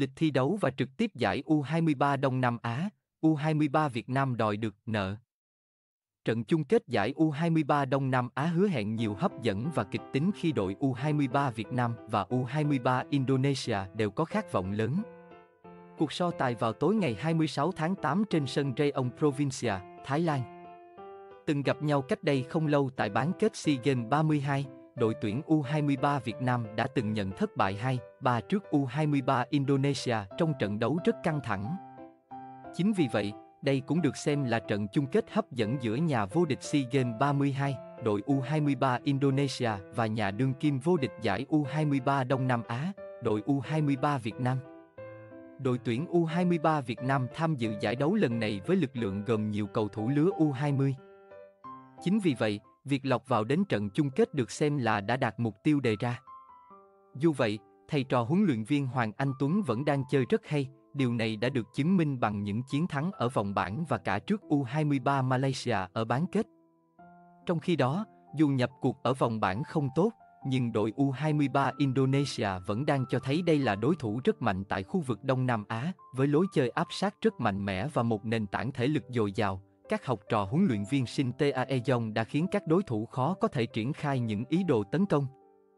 lịch thi đấu và trực tiếp giải U23 Đông Nam Á, U23 Việt Nam đòi được nợ. Trận chung kết giải U23 Đông Nam Á hứa hẹn nhiều hấp dẫn và kịch tính khi đội U23 Việt Nam và U23 Indonesia đều có khát vọng lớn. Cuộc so tài vào tối ngày 26 tháng 8 trên sân Rayong Provincia, Thái Lan. Từng gặp nhau cách đây không lâu tại bán kết SEA Games 32, đội tuyển U23 Việt Nam đã từng nhận thất bại 2-3 trước U23 Indonesia trong trận đấu rất căng thẳng. Chính vì vậy, đây cũng được xem là trận chung kết hấp dẫn giữa nhà vô địch SEA Games 32, đội U23 Indonesia và nhà đương kim vô địch giải U23 Đông Nam Á, đội U23 Việt Nam. Đội tuyển U23 Việt Nam tham dự giải đấu lần này với lực lượng gồm nhiều cầu thủ lứa U20. Chính vì vậy, việc lọt vào đến trận chung kết được xem là đã đạt mục tiêu đề ra. Dù vậy, thầy trò huấn luyện viên Hoàng Anh Tuấn vẫn đang chơi rất hay, điều này đã được chứng minh bằng những chiến thắng ở vòng bảng và cả trước U23 Malaysia ở bán kết. Trong khi đó, dù nhập cuộc ở vòng bảng không tốt, nhưng đội U23 Indonesia vẫn đang cho thấy đây là đối thủ rất mạnh tại khu vực Đông Nam Á, với lối chơi áp sát rất mạnh mẽ và một nền tảng thể lực dồi dào. Các học trò huấn luyện viên Shin Tae-yong đã khiến các đối thủ khó có thể triển khai những ý đồ tấn công.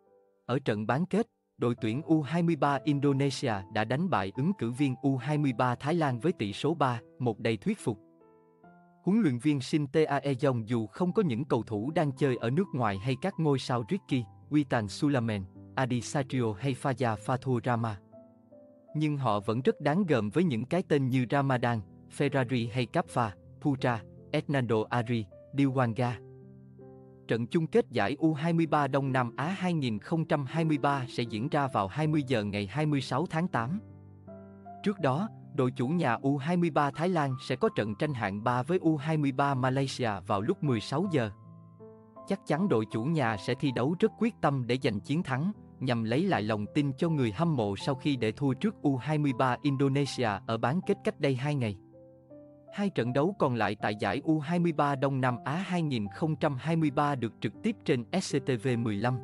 Ở trận bán kết, đội tuyển U23 Indonesia đã đánh bại ứng cử viên U23 Thái Lan với tỷ số 3-1 đầy thuyết phục. Huấn luyện viên Shin Tae-yong dù không có những cầu thủ đang chơi ở nước ngoài hay các ngôi sao Ricky, Witan Sulaiman, Adi Satrio hay Fajar Fathur Rama, nhưng họ vẫn rất đáng gờm với những cái tên như Ramadan, Ferrari hay Kapfa, Putra, Hernando Ari, Diwangga. Trận chung kết giải U23 Đông Nam Á 2023 sẽ diễn ra vào 20 giờ ngày 26 tháng 8. Trước đó, đội chủ nhà U23 Thái Lan sẽ có trận tranh hạng 3 với U23 Malaysia vào lúc 16 giờ. Chắc chắn đội chủ nhà sẽ thi đấu rất quyết tâm để giành chiến thắng, nhằm lấy lại lòng tin cho người hâm mộ sau khi để thua trước U23 Indonesia ở bán kết cách đây 2 ngày. Hai trận đấu còn lại tại giải U23 Đông Nam Á 2023 được trực tiếp trên SCTV15,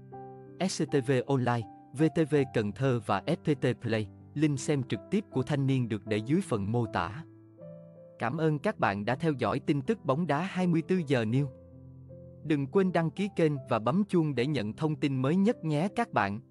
SCTV Online, VTV Cần Thơ và FPT Play. Link xem trực tiếp của Thanh Niên được để dưới phần mô tả. Cảm ơn các bạn đã theo dõi tin tức bóng đá 24 giờ News. Đừng quên đăng ký kênh và bấm chuông để nhận thông tin mới nhất nhé các bạn.